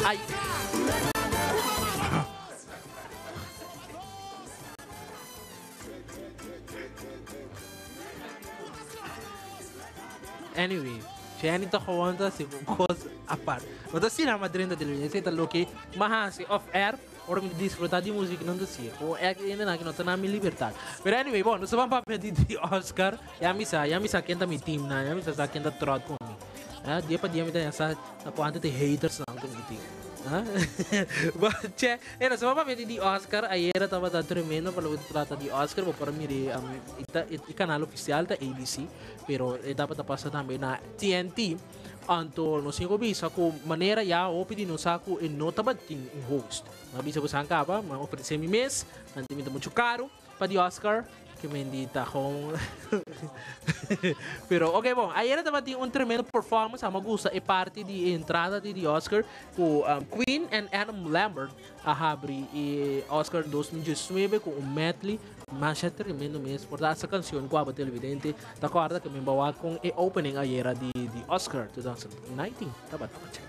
Ay, anyway, Jenny to kawanta si Kukos apart. Mas sila madrin da televisão, sei talo que mahasi off air, ora me desfrutar de música não do si. O é ainda não que não tá na minha liberdade. But anyway, bom, nós vamos para de Oscar. Ya misa quenta mi team na, ya misa sa quenta trot com mi. Ah, dia pa dia mi ta sa quanto te haters na com mi team. But nós vamos para de Oscar. Ayer estava tá tremendo para o trata de Oscar, para mim de canal oficial da ABC, pero dapat passar também na TNT. Anto no singo bisa ko manera ya o pidi no saku e no tabating host. Mabisa ko sangka pa, ma-oferecer mi mes, nanti minta muito caro pa di Oscar, que mendita kong. Pero okay bom, ayer estava tinha tremendo performance, ama gusta e parte de entrada de Oscar com Queen and Adam Lambert a abrir e Oscar 2019 com medley. Mas é tremendo mesmo, por essa canção com a televidente, da quarta que me bawa com o opening ayer de Oscar 2019. Tá bom, check.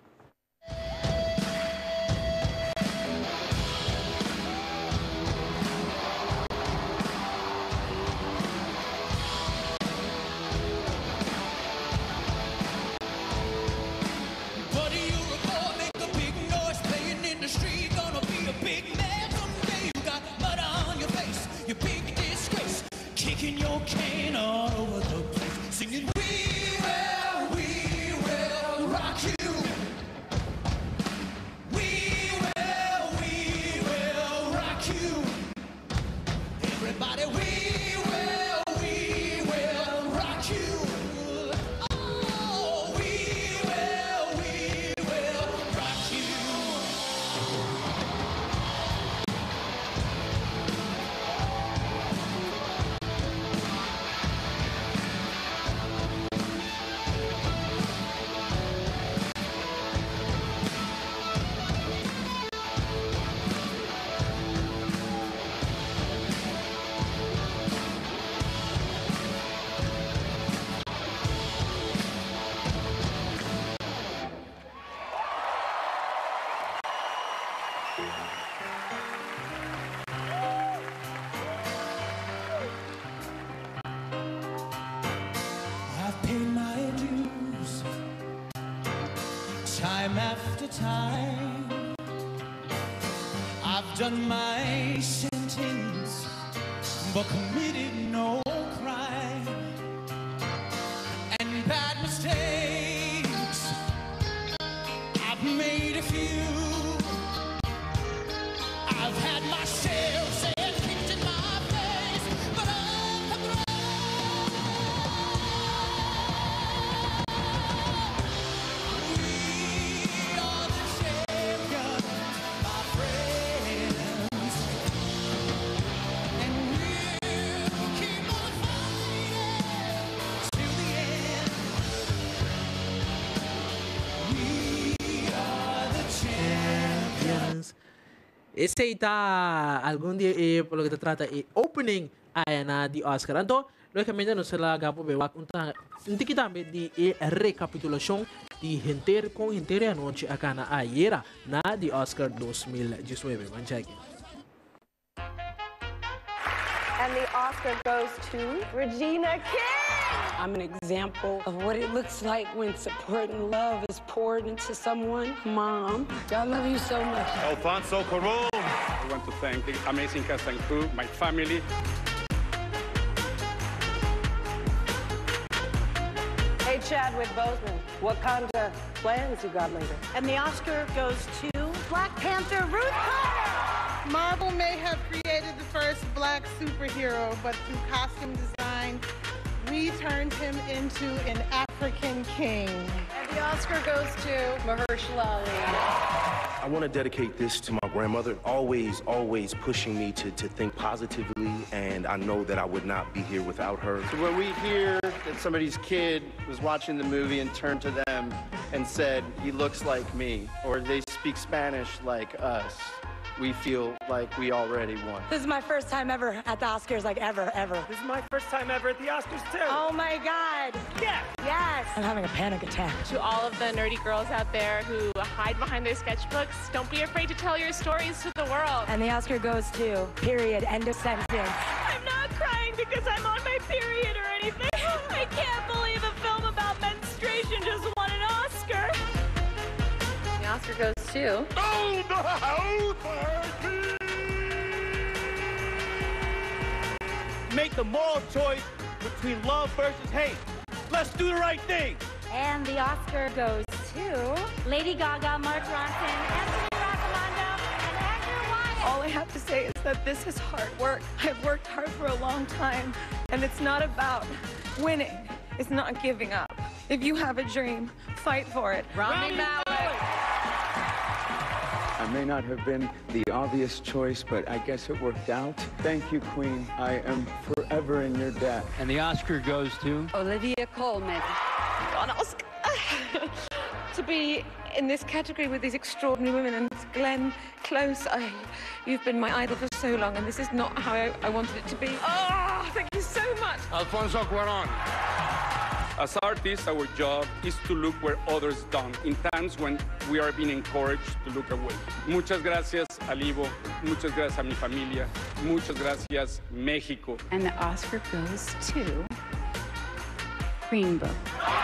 Kicking your cane all over the place, singing we will rock you. We will rock you. Everybody, we will rock you. Oh, we will rock you. I've paid my dues time after time. I've done my sentence but committed no crime and bad mistakes. I've made a few. I've had my share of sand kicked in my face, but I'm through. Esse está algum dia pelo que trata opening aí na de Oscar. Então, logicamente não se lá gapo be wak unta inte também de recapitulação de inteira com inteira noite acá na ayer na de Oscar 2019. Vamos check. And the Oscar goes to Regina King. I'm an example of what it looks like when support and love is poured into someone. Mom, I love you so much. Alfonso Cuarón. I want to thank the amazing cast and crew, my family. Hey, Chadwick Boseman, what kind of plans you got later? And the Oscar goes to Black Panther Ruth Carter. Marvel may have created the first black superhero, but through costume design, we turned him into an African king. And the Oscar goes to Mahershala Ali. I want to dedicate this to my grandmother, always pushing me to think positively, and I know that I would not be here without her. So when we hear that somebody's kid was watching the movie and turned to them and said, he looks like me, or they speak Spanish like us, we feel like we already won. This is my first time ever at the Oscars, like ever. This is my first time ever at the Oscars, too. Oh my God. Yeah. Yes. I'm having a panic attack. To all of the nerdy girls out there who hide behind their sketchbooks, don't be afraid to tell your stories to the world. And the Oscar goes to, period, end of sentence. I'm not crying because I'm on my period or anything. I can't believe a film about menstruation just won an Oscar. The Oscar goes to... Oh, the house! Make the moral choice between love versus hate. Let's do the right thing. And the Oscar goes to Lady Gaga, Mark Ronson, Anthony Raccomando, and Andrew Wyatt. All I have to say is that this is hard work. I've worked hard for a long time, and it's not about winning. It's not giving up. If you have a dream, fight for it. Rami Malek. I may not have been the obvious choice, but I guess it worked out. Thank you, Queen. I am forever in your debt. And the Oscar goes to... Olivia Colman. An Oscar. To be in this category with these extraordinary women, and Glenn Close, you've been my idol for so long, and this is not how I wanted it to be. Oh, thank you so much. Alfonso Cuarón. As artists, our job is to look where others don't, in times when we are being encouraged to look away. Muchas gracias, Alivo. Muchas gracias a mi familia. Muchas gracias, México. And the Oscar goes to Green Book.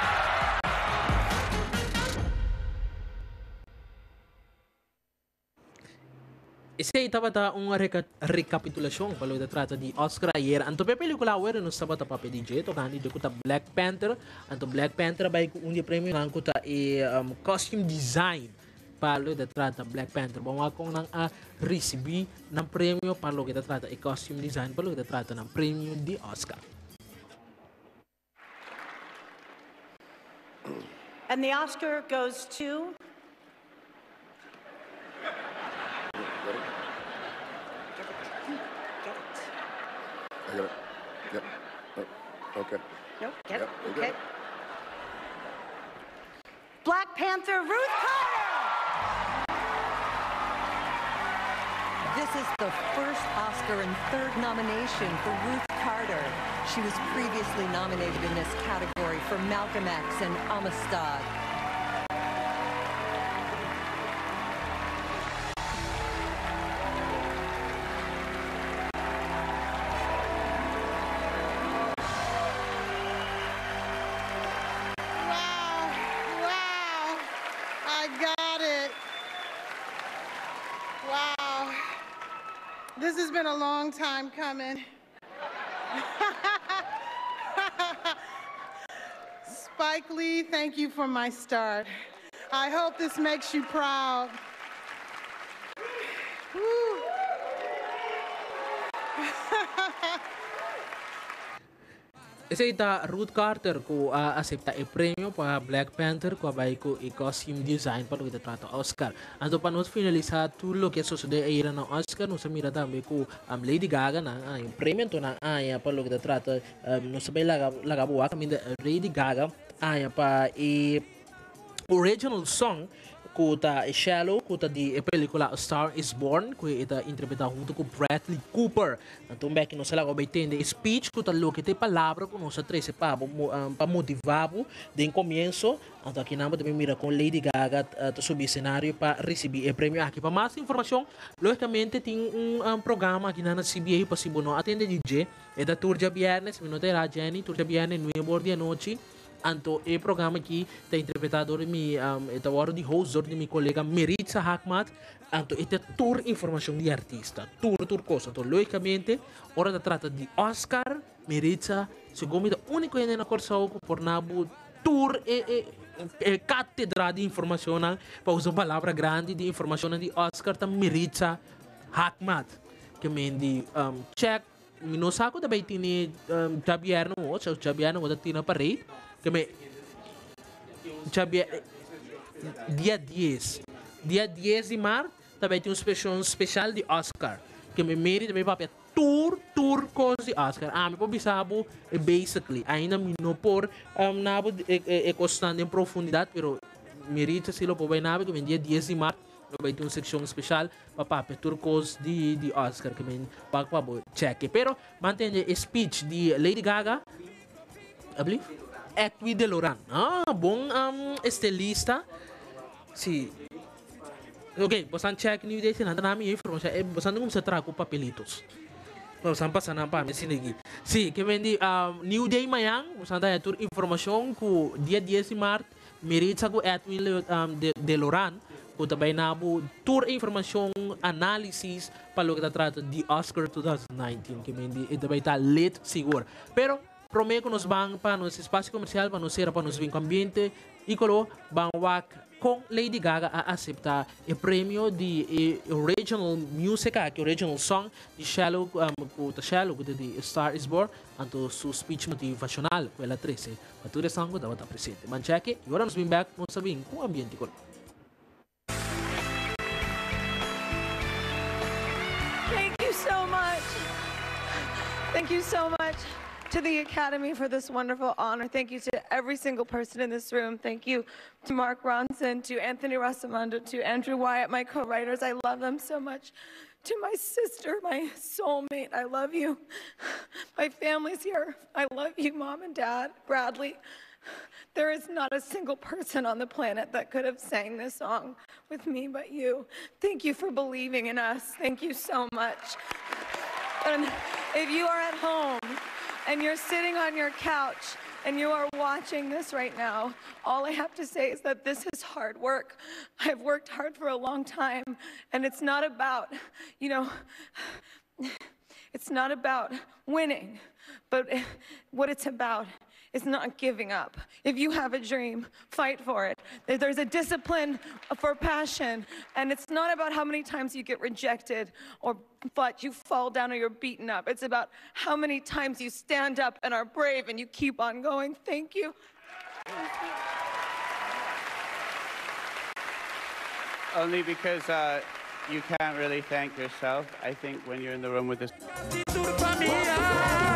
Essa tabata uma recapitulação pelo da trata de Oscar ayer. Anto pe pelikula ayer no sabata pa PDJ to kandi de kuta Black Panther. Anto Black Panther bai ku undi prêmio nang kuta costume design palo da trata Black Panther. Bom akong nang recebi ng prêmio palo kita trata costume design palo kita trata ng prêmio di Oscar. And the Oscar goes to I got it. Yep. Oh, okay. Nope, get Yep, it. we Okay. got it. Black Panther Ruth Carter. This is the first Oscar and third nomination for Ruth Carter. She was previously nominated in this category for Malcolm X and Amistad. Wow. I got it. Wow. This has been a long time coming. Spike Lee, thank you for my start. I hope this makes you proud. Woo. Essa ita Ruth Carter ko accepta e prêmio para Black Panther ko vai ko e costume design para kita trata Oscar. Anto pa nos finaliza tudo que sucede aí na Oscar no se mira também ko Lady Gaga na e prêmio to na para kita trata no se vai laga boa caminho Lady Gaga pa e original song kuta Shallow kuta di pelikula A Star Is Born ku ita interpreta junto com Bradley Cooper. Então back no sala ko vai entender speech kuta lo que te palavra com nossa três pa motivar de começo. Então aqui namo também mira com Lady Gaga subir cenário para receber o prêmio aqui. Para mais informação, logicamente tem programa aqui na CBA para se bono atende DJ é da Turja Viernes, minuto era Jenny, Turja Viernes 9 da noite. Anto e programa aqui está interpretado mi está hora de host de mi colega Meritza Hakmat. Anto esta tour informação de artista, tour coisa. Então logicamente hora da trata de Oscar Meritza segundo o único ainda na corsa por nabu tour e cátedra de informação para usar palavra grande de informação de Oscar tá Meritza Hakmat que mendi check no saco da baitini Jabiano o so Jabiano o da tina parade que dia 10 de março também tem um especial de Oscar que me meri também papel tour coisa de Oscar me pode saber basically ainda não por nabo é constante em profundidade pero merita se lo pode nabe que dia 10 de março Vai ter uma seção especial para papel turcos de Oscar que men para check. Pero mantenha speech de Lady Gaga, abli? Equi de Loran. Bom estilista. Sim. Ok, bosan check new day sinanta namin yung information. Bosan nung sa trago papelitos. Bosan pasan na pa sinigi. Si, que vendi new day mayang, bosan tayo tur information ku dia 10 de Março, meritsa ku Equi de Loran. Kung tabay na po, tour information analysis palo kita trato di Oscar 2019 que hindi tabay ta late siguro. Pero prometo nos bang pa nos espaço comercial pa nos sera pa nos vinco ambiente ikolo bang wak kung Lady Gaga a accepta o prêmio de original music que original song de Shallow Shallow de Star is Born anto su speech motivacional quella 13 matura song dapat ta presente man check agora nos bring back mo sabing kung ambiente ko. So much. Thank you so much to the Academy for this wonderful honor. Thank you to every single person in this room. Thank you to Mark Ronson, to Anthony Rosamondo, to Andrew Wyatt, my co-writers. I love them so much. To my sister, my soulmate, I love you. My family's here. I love you, Mom and Dad, Bradley. There is not a single person on the planet that could have sang this song with me but you. Thank you for believing in us. Thank you so much. And if you are at home and you're sitting on your couch and you are watching this right now, all I have to say is that this is hard work. I've worked hard for a long time, and it's not about, it's not about winning, but what it's about is not giving up. If you have a dream, fight for it. There's a discipline for passion, and it's not about how many times you get rejected or but you fall down or you're beaten up. It's about how many times you stand up and are brave and you keep on going. Thank you. Only because you can't really thank yourself. I think when you're in the room with this.